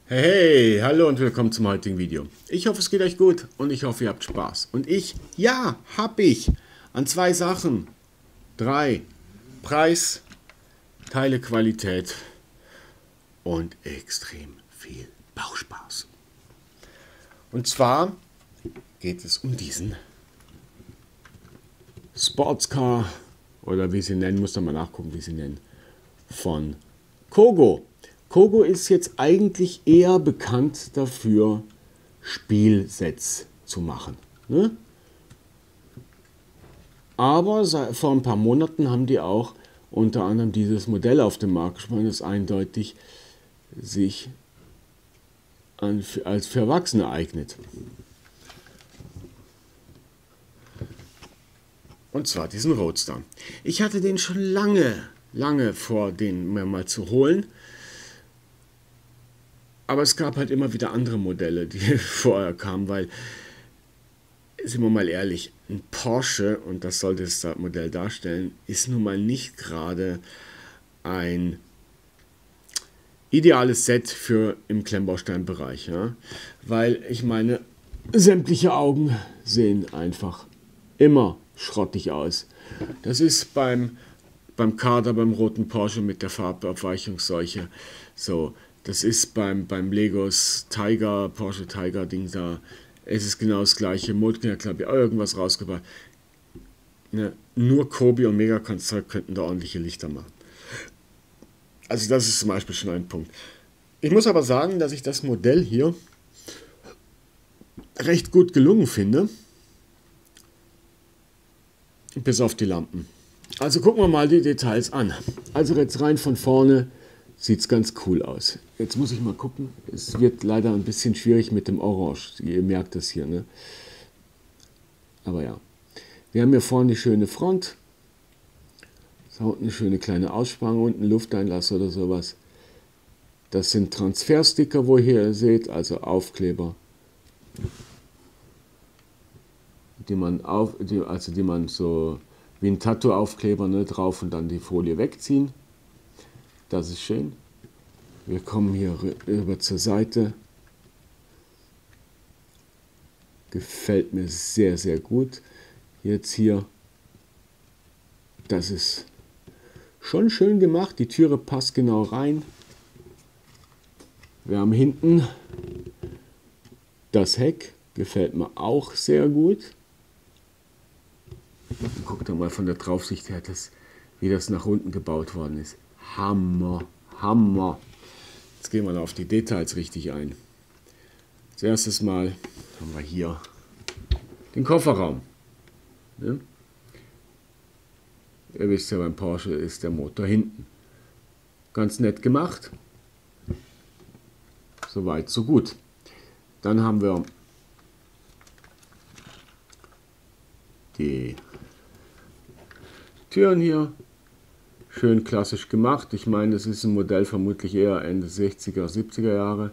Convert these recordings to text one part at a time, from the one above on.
Hey, hallo und willkommen zum heutigen Video. Ich hoffe, es geht euch gut und ich hoffe, ihr habt Spaß. Und ja, hab ich an zwei Sachen. Drei: Preis, Teilequalität und extrem viel Bauspaß. Und zwar geht es um diesen Sportscar oder wie sie nennen, muss man mal nachgucken, wie sie nennen, von Kogo. Kogo ist jetzt eigentlich eher bekannt dafür, Spielsets zu machen. Ne? Aber vor ein paar Monaten haben die auch unter anderem dieses Modell auf den Markt gebracht, das eindeutig sich als für Erwachsene eignet. Und zwar diesen Roadster. Ich hatte den schon lange vor, den mir mal zu holen. Aber es gab halt immer wieder andere Modelle, die vorher kamen, weil, sind wir mal ehrlich, ein Porsche, und das sollte das Modell darstellen, ist nun mal nicht gerade ein ideales Set für im Klemmbausteinbereich. Ja? Weil ich meine, sämtliche Augen sehen einfach immer schrottig aus. Das ist beim Kader, beim roten Porsche mit der Farbabweichungsseuche so. Das ist beim Legos Tiger, Porsche Tiger Ding da. Es ist genau das gleiche. Motor, glaube ich, irgendwas rausgebracht. Ne? Nur Kobi und Megaconstruct könnten da ordentliche Lichter machen. Also das ist zum Beispiel schon ein Punkt. Ich muss aber sagen, dass ich das Modell hier recht gut gelungen finde. Bis auf die Lampen. Also gucken wir mal die Details an. Also jetzt rein von vorne sieht es ganz cool aus. Jetzt muss ich mal gucken. Es wird leider ein bisschen schwierig mit dem Orange. Ihr merkt das hier, ne? Aber ja. Wir haben hier vorne die schöne Front. Da unten eine schöne kleine Aussparung, unten Lufteinlass oder sowas. Das sind Transfersticker, wo ihr hier seht, also Aufkleber, die man so wie ein Tattoo-Aufkleber, ne, drauf und dann die Folie wegziehen. Das ist schön. Wir kommen hier rüber zur Seite. Gefällt mir sehr, sehr gut. Jetzt hier, das ist schon schön gemacht. Die Türe passt genau rein. Wir haben hinten das Heck. Gefällt mir auch sehr gut. Guckt mal von der Draufsicht her, wie das nach unten gebaut worden ist. Hammer, Hammer. Jetzt gehen wir da auf die Details richtig ein. Als erstes Mal haben wir hier den Kofferraum. Ja? Ihr wisst ja, beim Porsche ist der Motor hinten. Ganz nett gemacht. Soweit, so gut. Dann haben wir die Türen hier. Schön klassisch gemacht. Ich meine, das ist ein Modell vermutlich eher Ende 60er, 70er Jahre.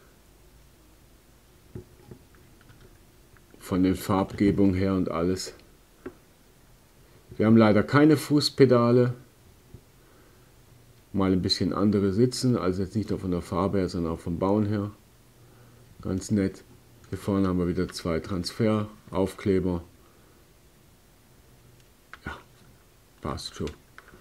Von den Farbgebungen her und alles. Wir haben leider keine Fußpedale. Mal ein bisschen andere Sitzen, also jetzt nicht nur von der Farbe her, sondern auch vom Bauen her. Ganz nett. Hier vorne haben wir wieder zwei Transferaufkleber. Ja, passt schon.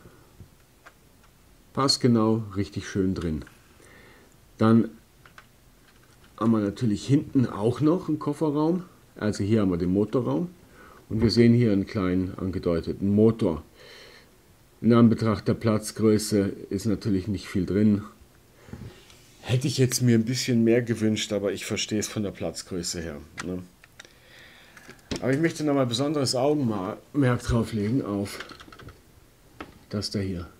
Passt genau, richtig schön drin. Dann haben wir natürlich hinten auch noch einen Kofferraum. Also hier haben wir den Motorraum. Und wir sehen hier einen kleinen angedeuteten Motor. In Anbetracht der Platzgröße ist natürlich nicht viel drin. Hätte ich jetzt mir ein bisschen mehr gewünscht, aber ich verstehe es von der Platzgröße her. Ne? Aber ich möchte nochmal besonderes Augenmerk drauf legen auf das da hier.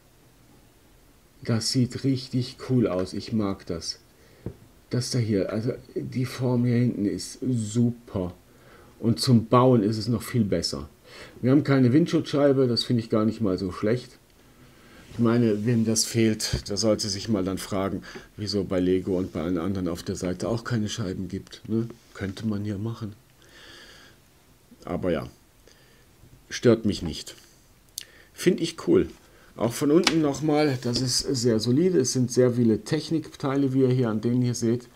Das sieht richtig cool aus. Ich mag das. Das da hier, also die Form hier hinten ist super. Und zum Bauen ist es noch viel besser. Wir haben keine Windschutzscheibe, das finde ich gar nicht mal so schlecht. Ich meine, wem das fehlt, der sollte sich mal dann fragen, wieso bei Lego und bei allen anderen auf der Seite auch keine Scheiben gibt. Ne? Könnte man ja machen. Aber ja, stört mich nicht. Finde ich cool. Auch von unten nochmal, das ist sehr solide. Es sind sehr viele Technikteile, wie ihr hier an denen hier seht.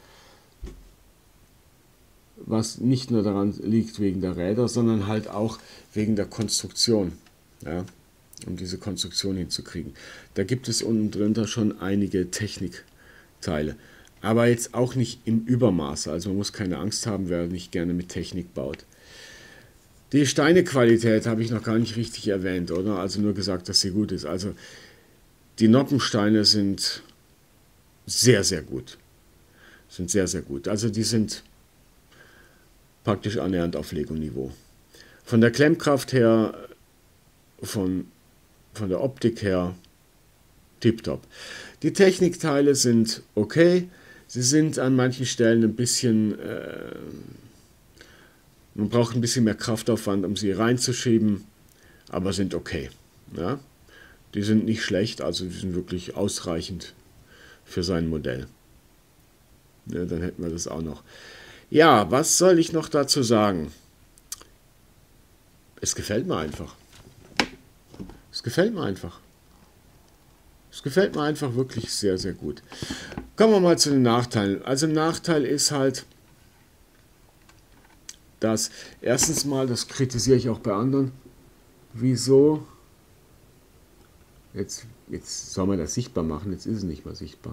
Was nicht nur daran liegt wegen der Räder, sondern halt auch wegen der Konstruktion. Ja, um diese Konstruktion hinzukriegen. Da gibt es unten drunter schon einige Technikteile. Aber jetzt auch nicht im Übermaße. Also man muss keine Angst haben, wer nicht gerne mit Technik baut. Die Steinequalität habe ich noch gar nicht richtig erwähnt, oder? Also nur gesagt, dass sie gut ist. Also die Noppensteine sind sehr, sehr gut. Sind sehr, sehr gut. Also die sind praktisch annähernd auf Lego-Niveau. Von der Klemmkraft her, von der Optik her, tipptopp. Die Technikteile sind okay. Sie sind an manchen Stellen ein bisschen... man braucht ein bisschen mehr Kraftaufwand, um sie reinzuschieben, aber sind okay. Ja? Die sind nicht schlecht, also die sind wirklich ausreichend für sein Modell. Ja, dann hätten wir das auch noch. Ja, was soll ich noch dazu sagen? Es gefällt mir einfach. Es gefällt mir einfach. Es gefällt mir einfach wirklich sehr, sehr gut. Kommen wir mal zu den Nachteilen. Also ein Nachteil ist halt, dass erstens mal, das kritisiere ich auch bei anderen, wieso, jetzt soll man das sichtbar machen, jetzt ist es nicht mehr sichtbar.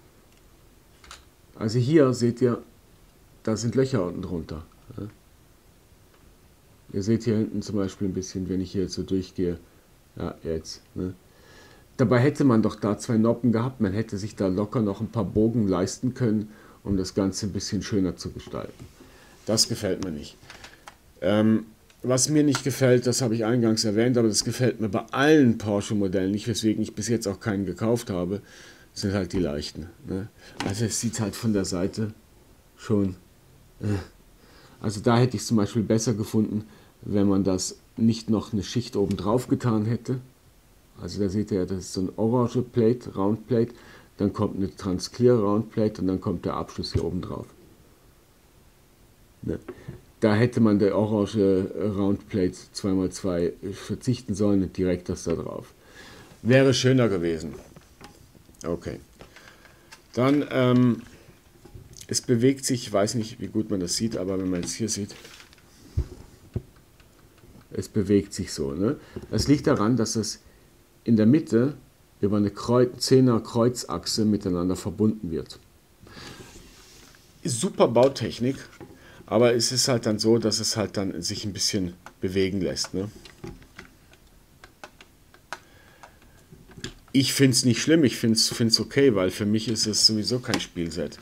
Also hier seht ihr, da sind Löcher unten drunter. Ja. Ihr seht hier hinten zum Beispiel ein bisschen, wenn ich hier jetzt so durchgehe, ja jetzt. Ne. Dabei hätte man doch da 2 Noppen gehabt, man hätte sich da locker noch ein paar Bogen leisten können, um das Ganze ein bisschen schöner zu gestalten. Das gefällt mir nicht. Was mir nicht gefällt, das habe ich eingangs erwähnt, aber das gefällt mir bei allen Porsche-Modellen nicht, weswegen ich bis jetzt auch keinen gekauft habe, sind halt die leichten. Ne? Also es sieht halt von der Seite schon... Also da hätte ich es zum Beispiel besser gefunden, wenn man das nicht noch eine Schicht oben drauf getan hätte. Also da seht ihr ja, das ist so ein orange Plate, Round Plate, dann kommt eine Transclear Round Plate und dann kommt der Abschluss hier oben drauf. Ne? Da hätte man der orange Roundplate 2x2 verzichten sollen und direkt das da drauf. Wäre schöner gewesen. Okay. Dann, es bewegt sich, ich weiß nicht, wie gut man das sieht, aber wenn man es hier sieht, es bewegt sich so. Ne? Das liegt daran, dass es in der Mitte über eine 10er Kreuzachse miteinander verbunden wird. Super Bautechnik. Aber es ist halt dann so, dass es halt dann sich ein bisschen bewegen lässt. Ne? Ich finde es nicht schlimm, ich finde es okay, weil für mich ist es sowieso kein Spielset.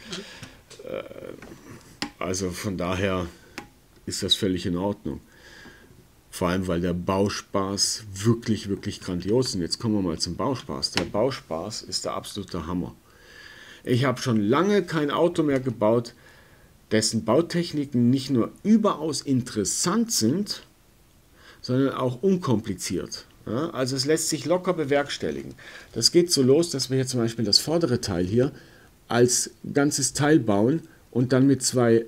Also von daher ist das völlig in Ordnung. Vor allem, weil der Bauspaß wirklich, wirklich grandios ist. Und jetzt kommen wir mal zum Bauspaß. Der Bauspaß ist der absolute Hammer. Ich habe schon lange kein Auto mehr gebaut, dessen Bautechniken nicht nur überaus interessant sind, sondern auch unkompliziert. Ja, also es lässt sich locker bewerkstelligen. Das geht so los, dass wir hier zum Beispiel das vordere Teil hier als ganzes Teil bauen und dann mit 2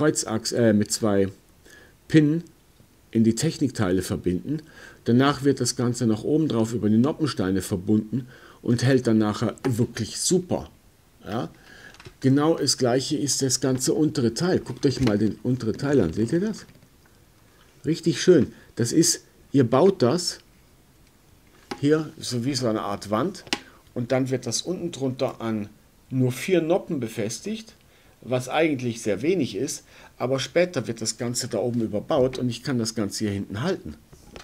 Pinnen in die Technikteile verbinden. Danach wird das Ganze nach oben drauf über die Noppensteine verbunden und hält dann nachher wirklich super. Ja? Genau das gleiche ist das ganze untere Teil. Guckt euch mal den unteren Teil an. Seht ihr das? Richtig schön. Das ist, ihr baut das hier so wie so eine Art Wand und dann wird das unten drunter an nur 4 Noppen befestigt, was eigentlich sehr wenig ist, aber später wird das Ganze da oben überbaut und ich kann das Ganze hier hinten halten.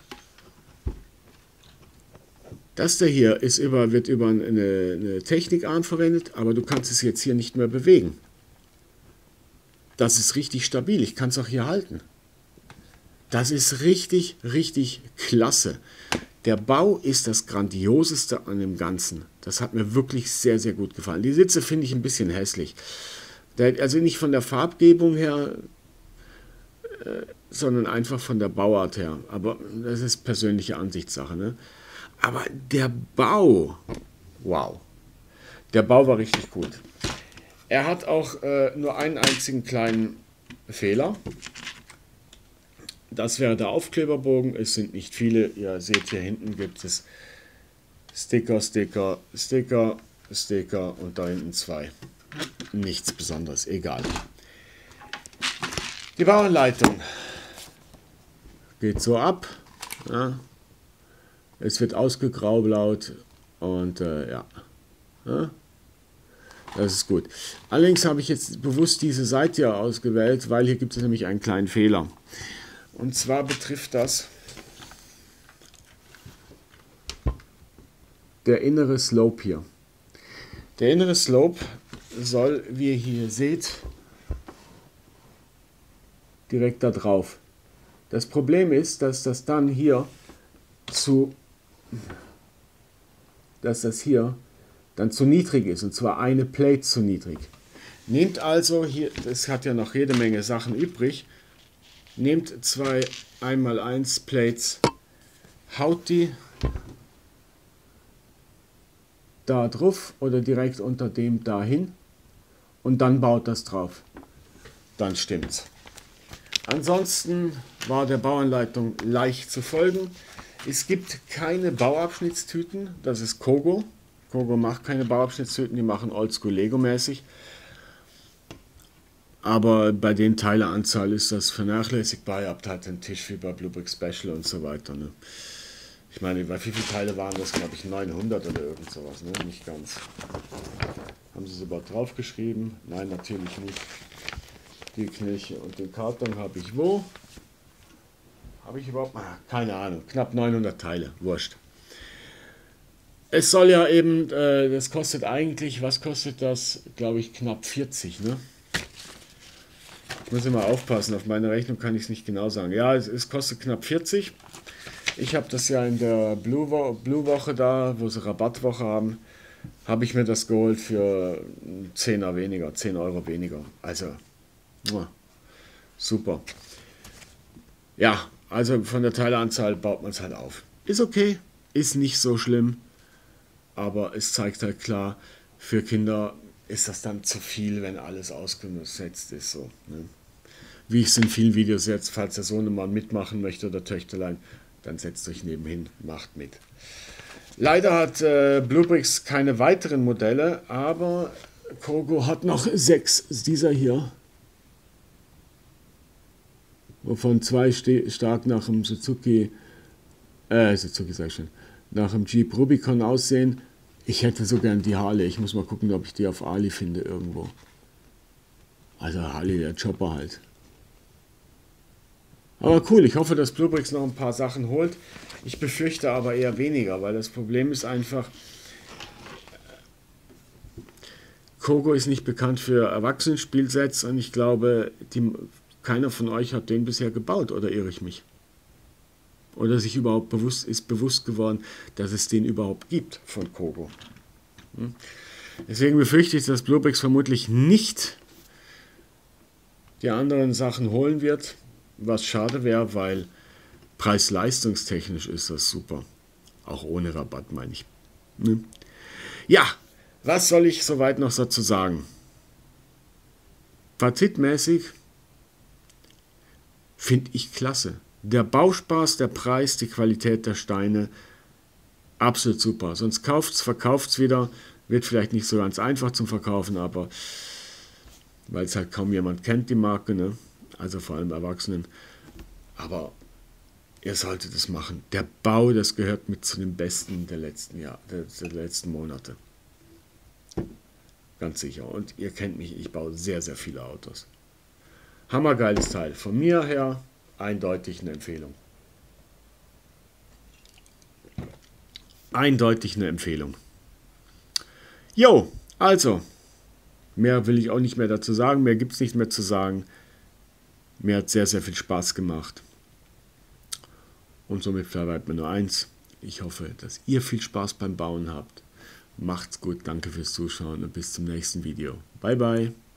Das da hier wird über eine Technikarm verwendet, aber du kannst es jetzt hier nicht mehr bewegen. Das ist richtig stabil, ich kann es auch hier halten. Das ist richtig, richtig klasse. Der Bau ist das Grandioseste an dem Ganzen. Das hat mir wirklich sehr, sehr gut gefallen. Die Sitze finde ich ein bisschen hässlich. Also nicht von der Farbgebung her, sondern einfach von der Bauart her. Aber das ist persönliche Ansichtssache. Ne? Aber der Bau, wow. Der Bau war richtig gut. Er hat auch nur einen einzigen kleinen Fehler. Das wäre der Aufkleberbogen. Es sind nicht viele. Ihr seht, hier hinten gibt es Sticker, Sticker, Sticker, Sticker und da hinten 2. Nichts Besonderes, egal. Die Bauanleitung geht so ab. Ja. Es wird ausgegraublaut und ja. Ja. Das ist gut. Allerdings habe ich jetzt bewusst diese Seite hier ausgewählt, weil hier gibt es nämlich einen kleinen Fehler. Und zwar betrifft das der innere Slope hier. Der innere Slope soll, wie ihr hier seht, direkt da drauf. Das Problem ist, dass das dann hier dann zu niedrig ist, und zwar eine Plate zu niedrig. Nehmt also hier, das hat ja noch jede Menge Sachen übrig, nehmt 2 1x1 Plates, haut die da drauf oder direkt unter dem dahin und dann baut das drauf. Dann stimmt's. Ansonsten war der Bauanleitung leicht zu folgen. Es gibt keine Bauabschnittstüten, das ist Kogo. Kogo macht keine Bauabschnittstüten, die machen Oldschool Lego-mäßig. Aber bei den Teileanzahl ist das vernachlässigbar. Ihr habt halt einen Tisch wie bei Bluebrick Special und so weiter. Ne? Ich meine, wie viele Teile waren das? Glaube ich 900 oder irgend sowas. Ne? Nicht ganz. Haben sie es überhaupt draufgeschrieben? Nein, natürlich nicht. Die Knilche und den Karton habe ich wo? Habe ich überhaupt? Keine Ahnung. Knapp 900 Teile. Wurscht. Es soll ja eben, das kostet eigentlich, was kostet das? Glaube ich knapp 40, ne? Ich muss immer aufpassen, auf meine Rechnung kann ich es nicht genau sagen. Ja, es kostet knapp 40. Ich habe das ja in der Blue Woche da, wo sie Rabattwoche haben, habe ich mir das geholt für 10 Euro weniger. Also, super. Ja, also von der Teileanzahl baut man es halt auf. Ist okay, ist nicht so schlimm. Aber es zeigt halt klar, für Kinder ist das dann zu viel, wenn alles ausgesetzt ist. So, ne? Wie ich es in vielen Videos jetzt, falls der Sohnemann mitmachen möchte oder Töchterlein, dann setzt euch nebenhin, macht mit. Leider hat Bluebricks keine weiteren Modelle, aber Kogo hat noch 6 dieser hier. Wovon 2 stark nach dem Suzuki sag ich schon, nach dem Jeep Rubicon aussehen. Ich hätte so gern die Harley. Ich muss mal gucken, ob ich die auf Ali finde irgendwo. Also Harley, der Chopper halt. Aber cool, ich hoffe, dass Bluebricks noch ein paar Sachen holt. Ich befürchte aber eher weniger, weil das Problem ist einfach, Kogo ist nicht bekannt für Erwachsenenspielsets und ich glaube, keiner von euch hat den bisher gebaut, oder irre ich mich? Oder sich überhaupt bewusst geworden, dass es den überhaupt gibt von Kogo. Deswegen befürchte ich, dass Bluebricks vermutlich nicht die anderen Sachen holen wird, was schade wäre, weil preis-leistungstechnisch ist das super. Auch ohne Rabatt, meine ich. Ja, was soll ich soweit noch dazu sagen? Fazitmäßig finde ich klasse. Der Bauspaß, der Preis, die Qualität der Steine, absolut super. Sonst verkauft es wieder, wird vielleicht nicht so ganz einfach zum Verkaufen, aber weil es halt kaum jemand kennt, die Marke, ne? Also vor allem Erwachsenen. Aber ihr solltet es machen. Der Bau, das gehört mit zu den besten der letzten Monate. Ganz sicher. Und ihr kennt mich, ich baue sehr, sehr viele Autos. Hammergeiles Teil. Von mir her eindeutig eine Empfehlung. Eindeutig eine Empfehlung. Jo, also, mehr will ich auch nicht mehr dazu sagen, mehr gibt es nicht mehr zu sagen. Mir hat sehr, sehr viel Spaß gemacht. Und somit bleibt mir nur eins. Ich hoffe, dass ihr viel Spaß beim Bauen habt. Macht's gut, danke fürs Zuschauen und bis zum nächsten Video. Bye, bye.